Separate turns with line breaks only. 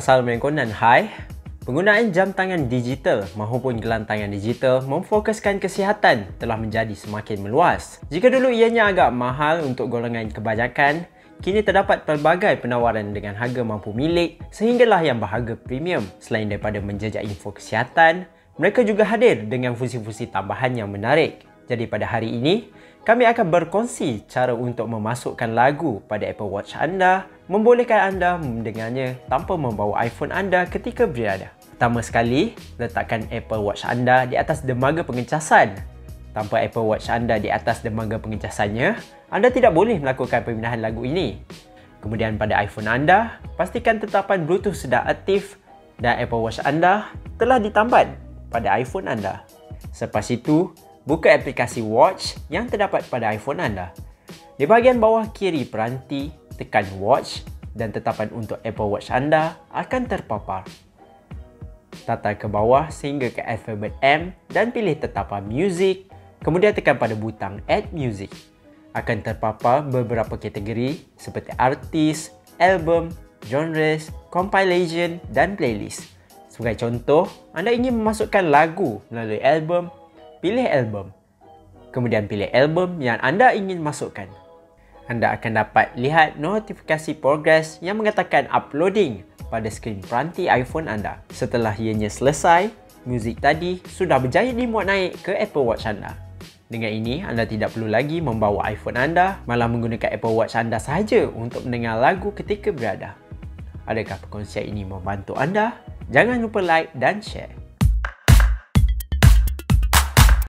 Assalamualaikum dan hai. Penggunaan jam tangan digital maupun gelantangan digital memfokuskan kesihatan telah menjadi semakin meluas. Jika dulu ianya agak mahal untuk golongan kebanyakan, kini terdapat pelbagai penawaran dengan harga mampu milik sehinggalah yang berharga premium. Selain daripada menjejak info kesihatan, mereka juga hadir dengan fungsi-fungsi tambahan yang menarik. Jadi pada hari ini, kami akan berkongsi cara untuk memasukkan lagu pada Apple Watch anda, membolehkan anda mendengarnya tanpa membawa iPhone anda ketika berada. Pertama sekali, letakkan Apple Watch anda di atas dermaga pengecasan. Tanpa Apple Watch anda di atas dermaga pengecasannya, anda tidak boleh melakukan pemindahan lagu ini. Kemudian pada iPhone anda, pastikan tetapan Bluetooth sudah aktif dan Apple Watch anda telah ditambat pada iPhone anda. Selepas itu, buka aplikasi Watch yang terdapat pada iPhone anda. Di bahagian bawah kiri peranti, tekan Watch dan tetapan untuk Apple Watch anda akan terpapar. Tata ke bawah sehingga ke alfabet M dan pilih tetapan Music, kemudian tekan pada butang Add Music. Akan terpapar beberapa kategori seperti artis, album, genres, compilation dan playlist. Sebagai contoh, anda ingin memasukkan lagu melalui album, pilih album. Kemudian pilih album yang anda ingin masukkan. Anda akan dapat lihat notifikasi progress yang mengatakan uploading pada skrin peranti iPhone anda. Setelah ianya selesai, muzik tadi sudah berjaya dimuat naik ke Apple Watch anda. Dengan ini, anda tidak perlu lagi membawa iPhone anda, malah menggunakan Apple Watch anda sahaja untuk mendengar lagu ketika berada. Adakah perkongsian ini membantu anda? Jangan lupa like dan share.